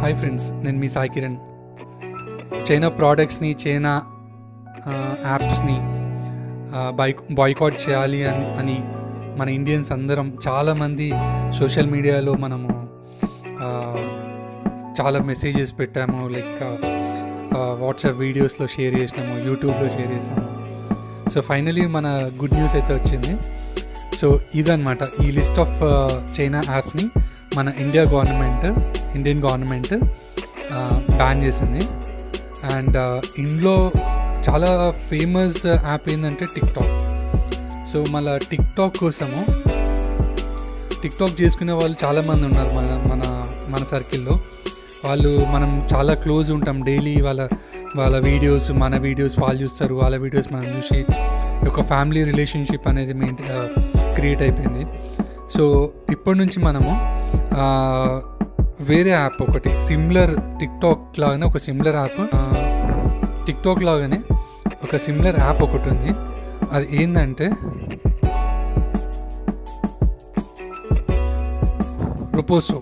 Hi friends, నేను మీ Sai Kiran. China ప్రోడక్ట్స్ని, చైనా యాప్స్ని బాయ్కాట్ చేయాలి అని మన ఇండియన్స్ అందరం చాలామంది సోషల్ మీడియాలో మనము చాలా మెసేజెస్ పెట్టాము. లైక్ వాట్సాప్ వీడియోస్లో షేర్ చేసినాము, యూట్యూబ్లో షేర్ చేసాము. సో ఫైనలీ మన గుడ్ న్యూస్ అయితే వచ్చింది. సో ఇదన్నమాట, ఈ లిస్ట్ ఆఫ్ చైనా యాప్స్ని మన ఇండియన్ గవర్నమెంట్ బ్యాన్ చేసింది. అండ్ ఇందులో చాలా ఫేమస్ యాప్ ఏంటంటే టిక్టాక్. సో మళ్ళీ టిక్టాక్ కోసము టిక్టాక్ చేసుకునే వాళ్ళు చాలామంది ఉన్నారు మన సర్కిల్లో. మనం చాలా క్లోజ్ ఉంటాం, డైలీ వాళ్ళ వీడియోస్, మన వీడియోస్ వాళ్ళు చూస్తారు, వాళ్ళ వీడియోస్ మనం చూసి ఒక ఫ్యామిలీ రిలేషన్షిప్ అనేది క్రియేట్ అయిపోయింది. సో ఇప్పటి నుంచి మనము వేరే యాప్ ఒకటి సిమిలర్ టిక్టాక్ లాగానే ఒక సిమిలర్ యాప్ టిక్టాక్ లాగానే ఒక సిమిలర్ యాప్ ఒకటి ఉంది. అది ఏంటంటే రొపోసో.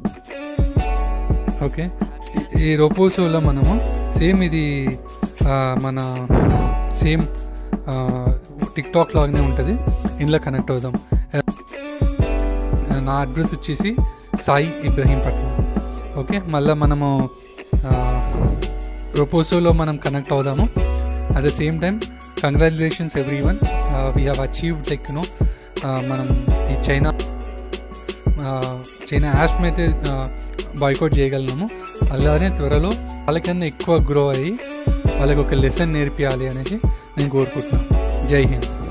ఓకే, ఈ రొపోసోలో మనము సేమ్ ఇది మన సేమ్ టిక్టాక్ లాగానే ఉంటుంది. ఇందులో కనెక్ట్ అవుదాం. నా అడ్రస్ వచ్చేసి సాయి ఇబ్రహీంపట్నం. ఓకే, మళ్ళీ మనము రొపోసోలో మనం కనెక్ట్ అవుదాము. At the same time congratulations everyone, we have achieved like మనం ఈ చైనా యాప్స్ని అయితే బాయ్కాట్ చేయగలిగినాము. అలానే త్వరలో వాళ్ళకన్నా ఎక్కువ గ్రో అయ్యి వాళ్ళకి ఒక లెసన్ నేర్పియాలి అనేసి నేను కోరుకుంటున్నాను. జై హింద్.